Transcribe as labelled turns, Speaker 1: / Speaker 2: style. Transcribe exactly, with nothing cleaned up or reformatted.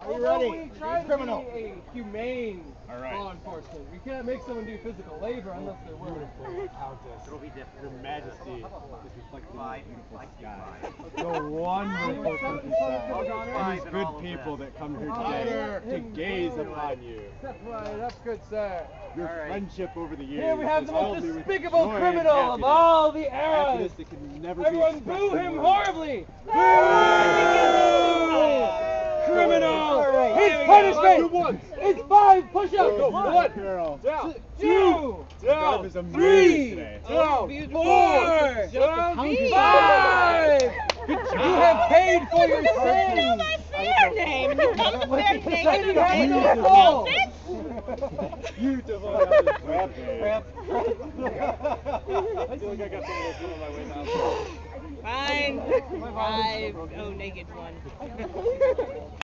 Speaker 1: Are you ready?
Speaker 2: We try to
Speaker 1: Criminal.
Speaker 2: be a humane
Speaker 3: All right.
Speaker 2: law enforcement. We can't make someone do physical labor unless they're willing.
Speaker 4: Countess,
Speaker 5: It'll be different.
Speaker 4: Your Majesty is reflected in the
Speaker 5: Five,
Speaker 4: beautiful
Speaker 5: five,
Speaker 4: sky.
Speaker 5: five.
Speaker 4: The wonderful countryside.
Speaker 5: I'll do
Speaker 4: And
Speaker 5: five
Speaker 4: these
Speaker 5: and
Speaker 4: good
Speaker 5: all of
Speaker 4: people
Speaker 5: that.
Speaker 4: that come here
Speaker 2: Higher.
Speaker 4: today to gaze upon you.
Speaker 2: Step right up, good sir.
Speaker 4: Your
Speaker 5: All right.
Speaker 4: friendship over the years.
Speaker 2: Here we have
Speaker 4: has
Speaker 2: the most
Speaker 4: filled me with
Speaker 2: despicable
Speaker 4: joy and
Speaker 2: criminal of
Speaker 4: happiness.
Speaker 2: all the eras.
Speaker 4: Happiness that can never
Speaker 2: Everyone
Speaker 4: be expressed
Speaker 2: boo
Speaker 4: in
Speaker 2: him
Speaker 4: words.
Speaker 2: horribly. Criminal. His punishment. It's five push-ups.
Speaker 4: Go,
Speaker 2: One,
Speaker 4: girl.
Speaker 2: two,
Speaker 4: Garb
Speaker 2: down,
Speaker 4: is amazing
Speaker 2: three,
Speaker 4: today.
Speaker 2: down, four, down, five. You have paid for your sins.
Speaker 6: Fair name. You come to fair name.
Speaker 2: You have no
Speaker 6: That's
Speaker 2: soul.
Speaker 6: it.
Speaker 4: Beautiful. Crap, crap. I feel like I got some of those on my way now.
Speaker 6: Fine. Five. Oh, naked one.